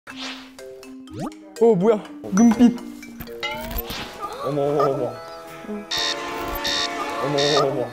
뭐야? 눈빛. 어머 어머 어머. 어머 어머 어머.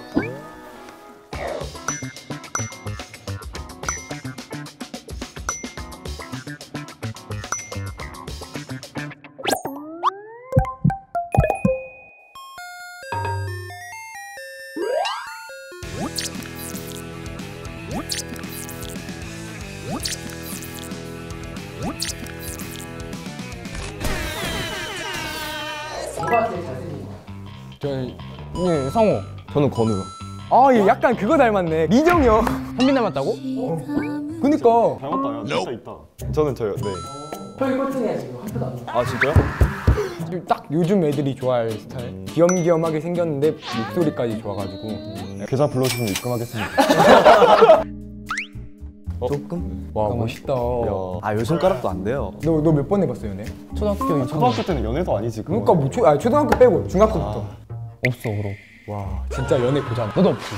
누가 제일 잘생긴 거야? 저는 성호. 저는 건우요. 얘 약간 그거 닮았네. 민정이 형. 현빈 닮았다고? 그니까. 닮았다. 야, 진짜 있다. 저는 저요. 네. 털 꼴등이야 지금 하프도 안 나. 아 진짜요? 딱 요즘 애들이 좋아할 스타일. 귀염귀염하게 생겼는데 목소리까지 좋아가지고. 계좌 불러주시면 입금하겠습니다. 조금? 와 멋있다. 아 요 손가락도 안 돼요. 너 몇 번 해봤어 연애? 초등학교 때는 연애도 아니지. 그러니까 뭐 초등학교 빼고 중학교부터. 없어 그럼. 와 진짜 연애 고잖아. 너도 없지?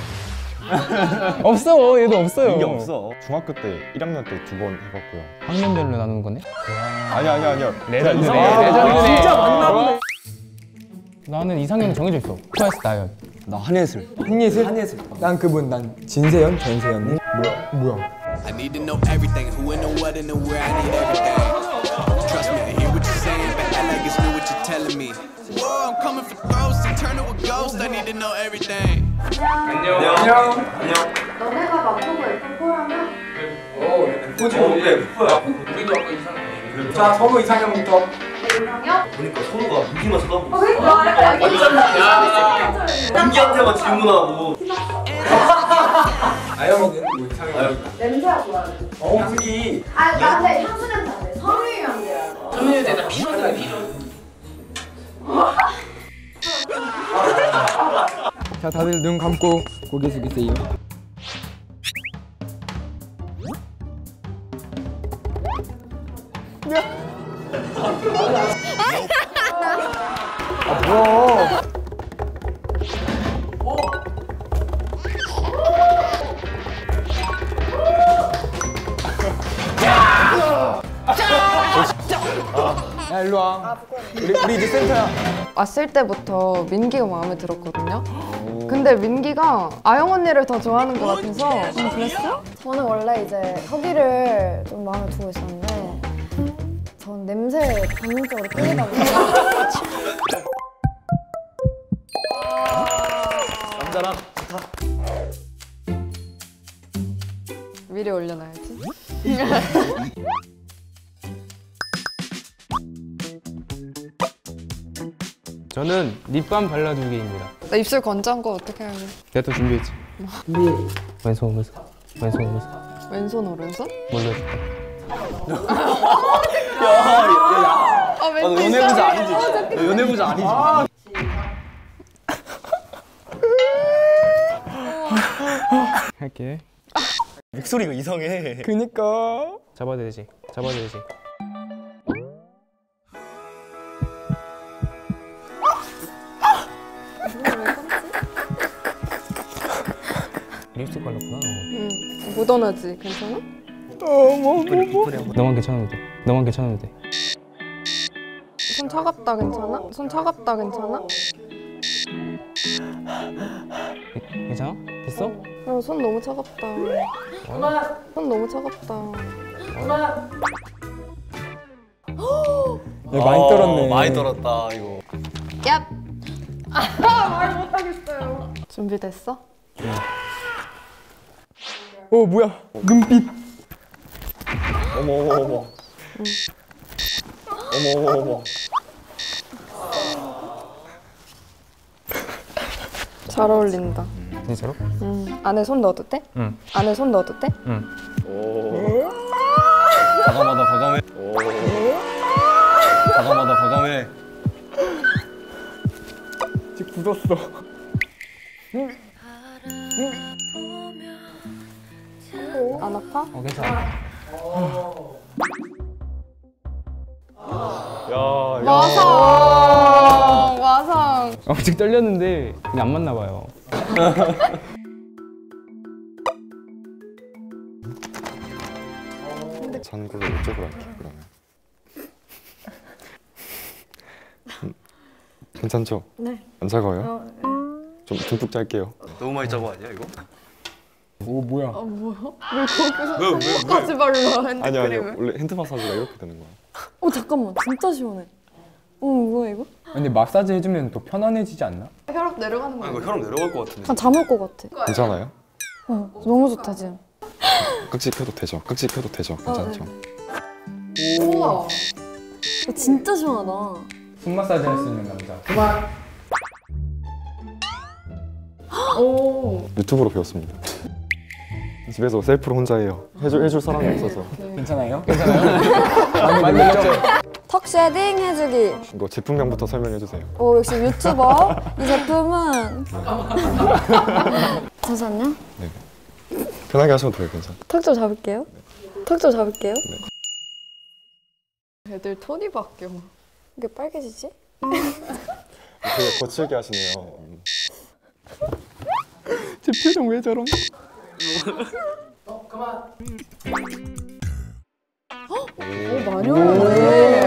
없어 얘도 없어요. 이게 없어. 중학교 때 1학년 때 2번 해봤고요. 학년별로 나누는 거네? 아니야. 레전드네. 레전드네. 진짜 맞나 보네. 나는 이상형이 정해져 있어. 트와이스 나연. 나 한예슬. 한예슬? 난 그분 난 진세연? 전세연이? 뭐야? I need to know everything, who and the what and the where, I need everything. Trust me, I hear what you're saying, but act like it's new what you're telling me. Whoa, I'm coming for throats, and turn to a ghost, I need to know everything. 안녕. 너네가 맛보고 예쁜 코라면? 예쁘지? 예뻐요. 우리도 아까 이상형. 자, 선우 이상형부터. 이상형? 보니까 선우가 민기만 쳐다보고 그러니까 여기 민기한테만 질문하고 아영이는 뭐 이상형? 냄새가 좋아하는. 향기. 나한테 향수 냄새 안 돼. 섬유 향기야. 선우에 대한 피부가 자, 다들 눈 감고 고개 숙이세요. 뭐야? 야, 일로 와. 우리 이제 센터야. 왔을 때부터 민기가 마음에 들었거든요. 근데 민기가 아영 언니를 더 좋아하는 것 같아서. 그랬어? 저는 원래 이제 혁이를 좀 마음에 두고 있었는데 전 냄새 본능적으로 끌리거든요. 남자랑 미리 올려놔야지. 저는 립밤 발라주기입니다. 나 입술 건조한 거 어떻게 하냐? 내가 또 준비했지. 왼손. 왼손 오른손? 뭘로 해줄까? 아 왠지 연애부자 아니지? 연애부자 아니지? 할게. 목소리가 이상해. 그니까. 잡아야 되지. 립스틱 발랐구나. 응. 묻어나지? 괜찮아? 너만 괜찮으면 돼. 손 차갑다 괜찮아? 괜찮아? 됐어? 손 너무 차갑다. 손 너무 차갑다. 많이 떨었네. 많이 떨었다 이거. 얍! 말 못하겠어요. 준비됐어? 뭐야? 눈빛. 어머 어머 어머. 어머 어머 어머. 잘 어울린다. 진짜로? 응. 안에 손 넣어도 돼? 응. 안에 손 넣어도 돼? 응. 과감해. 과감해. 지금 굳었어. 안 아파? 괜찮아. 와상. 엄청 떨렸는데 그냥 안 맞나 봐요. 못하는 걸로 이쪽으로 할게요. 그러면. 괜찮죠? 네. 안 차가워요? 좀 듬뿍 짤게요. 너무 많이 짜고 아니야 이거? 오 뭐야? 왜 거기서 까지 발라 핸드크림을? 아니요. 원래 핸드 마사지가 이렇게 되는 거야. 잠깐만 진짜 시원해. 뭐야 이거? 근데 마사지 해주면 더 편안해지지 않나? 혈압 내려가는 거 이거 혈압 내려갈 것 같은데. 잠올 것 같아. 괜찮아요? 너무 좋다 지금. 깍지 펴도 되죠? 깍지 펴도 되죠? 괜찮죠? 우와. 진짜 시원하다. 손 마사지 할 수 있는 남자. 유튜브로 배웠습니다. 집에서 셀프로 혼자 해요. 해줄 사람이 없어서. 괜찮아요? 괜찮아요? 많이 늘렸죠? 턱 쉐딩 해주기. 이거 제품명부터 설명해 주세요. 오 역시 유튜버. 이 제품은 잠시만요. 편하게 하셔도 돼요. 괜찮아. 턱 좀 잡을게요. 턱 좀 잡을게요. 애들 톤이 바뀌어. 이게 빨개지지? 되게 거칠게 하시네요. 제 표정 왜 저럼? 많이 올랐네.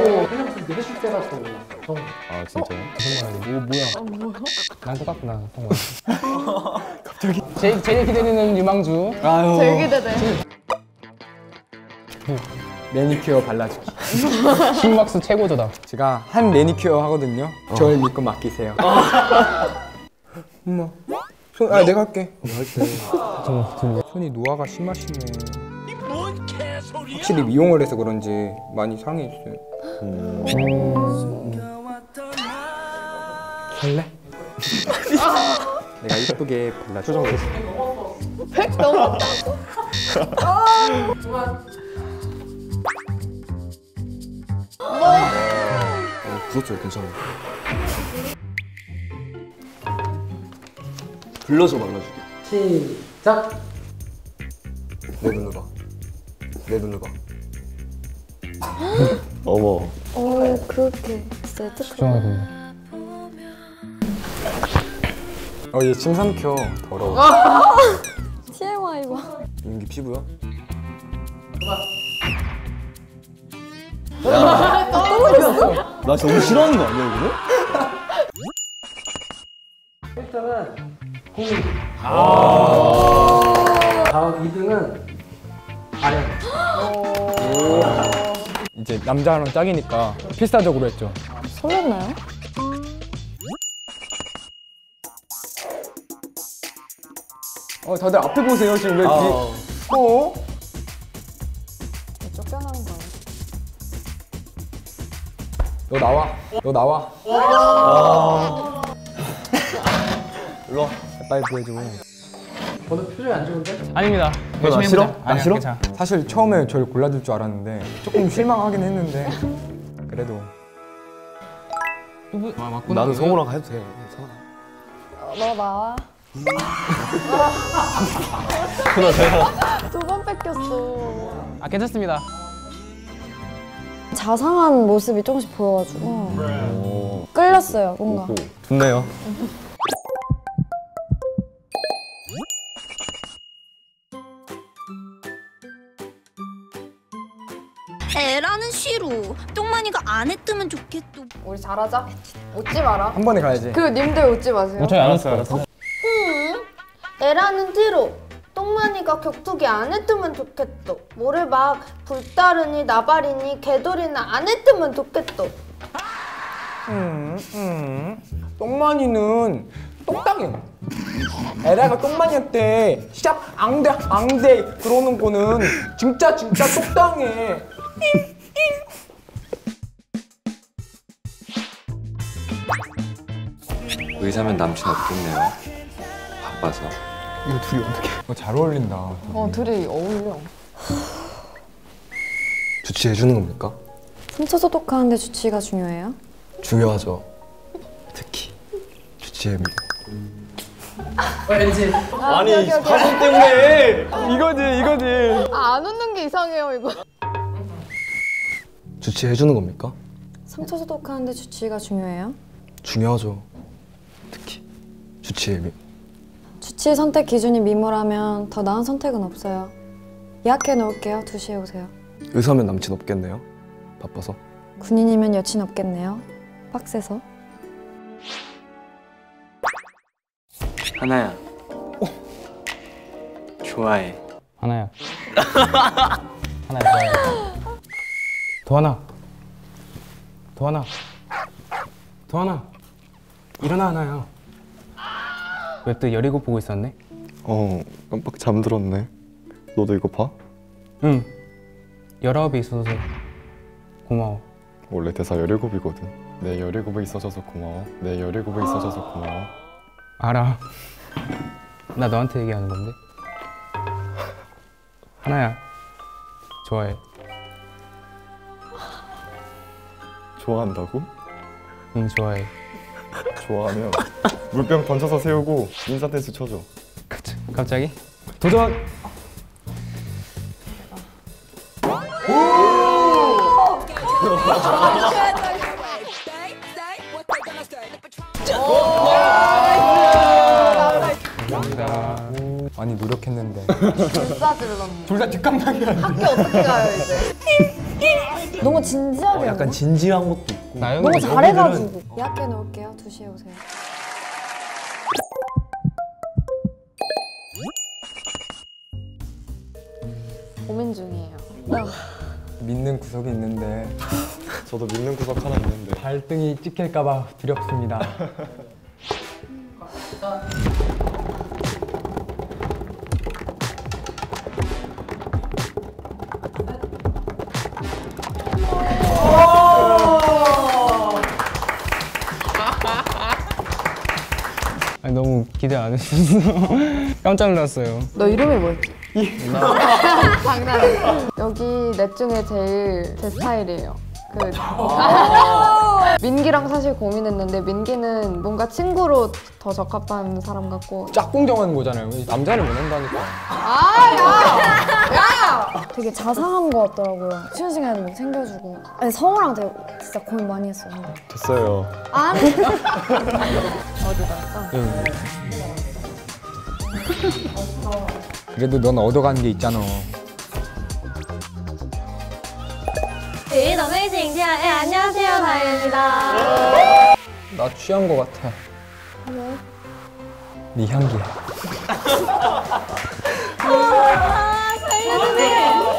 아 진짜요? 오 뭐야? 난 똑같구나. 갑자기. 제일 기대되는 유망주. 제일 기대돼. 매니큐어 발라주기. 심박수 최고조다. 제가 한 매니큐어 하거든요. 저를 믿고 맡기세요. 엄마. 내가 할게. 손이 노화가 심하시네. 확실히 미용을 해서 그런지 많이 상해 있어요. 설레? 내가 이쁘게 발라줄게. 그렇죠, 괜찮아. 불러서 발라주기. 시작. 내 눈을 봐. 내 눈을 봐. 어머. 그렇게 진짜 예쁘다. 집중하게 됩니다. 얘 침 삼켜. 더러워. TMI 봐. 윤기 피부야? 나 너무 싫어하는 거 아니야 이거? 다음 2등은 아령. 이제 남자랑 짝이니까 필사적으로 했죠. 설렜나요? 다들 앞에 보세요. 지금 왜 뒤? 쫓겨나는 거 아니야? 너 나와. 너 나와. 일로 와. 빨리 보여줘. 저는 표정이 안 좋은데? 아닙니다. 나 열심히 싫어? 해보자. 나 아니야, 싫어? 괜찮아. 사실 처음에 저를 골라줄 줄 알았는데 조금 실망하긴 했는데 그래도 나는 성우랑 해도 돼. 괜찮아. 너 나와. 그나 제가. 2번 뺏겼어. 아 괜찮습니다. 자상한 모습이 조금씩 보여가지고 끌렸어요 뭔가. 좋네요. 에라는 싫어. 똥만이가 안에 뜨면 좋겠어. 우리 잘하자. 웃지 마라. 한 번에 가야지. 그 님들 웃지 마세요. 저희 안 했어요. 에라는 티로 똥만이가 격투기 안에 뜨면 좋겠어. 뭐를 막 불다르니 나발이니 개돌이나 안에 뜨면 좋겠어. 똥만이는 똑당해. 에라가 똥만이한테 샵 앙대 그러는 거는 진짜 똑당해. 의사면 남친 없겠네요. 바빠서. 이거 둘이 어떻게? 잘 어울린다. 둘이 어울려. 주치해주는 겁니까? 상처 소독하는데 주치가 중요해요? 중요하죠. 특히 주치해입니다. 왠지. 아니 사진 때문에. 이거지. 안 웃는 게 이상해요 이거. 주치해주는 겁니까? 상처 소독하는데 주치가 중요해요? 중요하죠. 특히 주치해입니다. 주치 선택 기준이 미모라면 더 나은 선택은 없어요. 예약해 놓을게요. 2시에 오세요. 의사면 남친 없겠네요. 바빠서. 군인이면 여친 없겠네요. 빡세서. 하나야. 좋아해. 하나야. 하나야 좋아해. 도하나. 도하나. 도하나. 일어나 하나야. 왜 또 17 보고 있었네? 깜빡 잠들었네. 너도 이거 봐? 응. 19이 있어서 고마워. 원래 대사 17이거든. 내 17에 있어줘서 고마워. 내 17에 있어줘서 고마워. 알아. 나 너한테 얘기하는 건데. 하나야. 좋아해. 좋아한다고? 응, 좋아해. 좋아하면 물병 던져서 세우고 인사 댄스 쳐줘. 갑자기? 도전! 감사합니다. 많이 노력했는데. 불사 질렀네. 둘 다 뒷감당이야. 학교 어떻게 가요 이제? 너무 진지하게 약간 진지한 것도 있고. 너무 잘해가지고. 예약해 놓을게요. 2시에 오세요. 고민 중이에요. 믿는 구석이 있는데 저도 믿는 구석 하나 있는데 발등이 찍힐까봐 두렵습니다. 아니, 너무 기대 안 했었어. 깜짝 놀랐어요. 너 이름이 뭐였지? 장난해. 여기 넷 중에 제일 제 스타일이에요. 민기랑 사실 고민했는데 민기는 뭔가 친구로 더 적합한 사람 같고 짝꿍 정하는 거잖아요. 남자를 못 한다니까. 야! 되게 자상한 거 같더라고요. 쉬는 시간에도 뭐 챙겨주고. 아니 성우랑 되게 진짜 고민 많이 했어요. 됐어요. 아니. 어디 갈까? 그래도 넌 얻어가는 게 있잖아. It's amazing. 안녕하세요, 다혜입니다. 나 취한 거 같아. 왜? 네 향기야. 살려주세요.